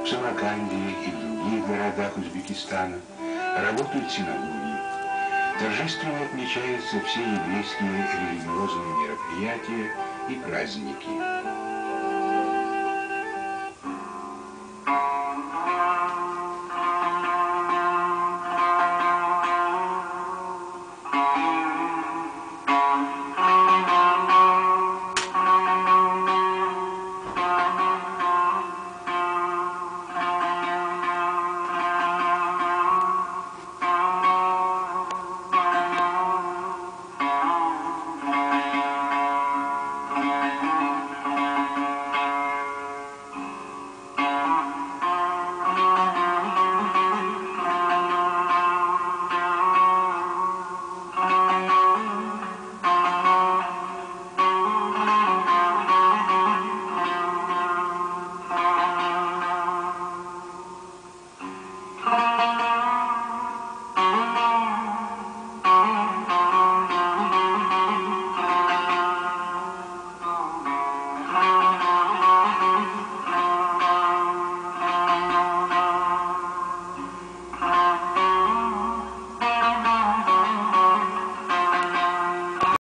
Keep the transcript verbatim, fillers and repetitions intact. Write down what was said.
Самарканде и в других городах Узбекистана работают синагоги. Торжественно отмечаются все еврейские религиозные мероприятия и праздники.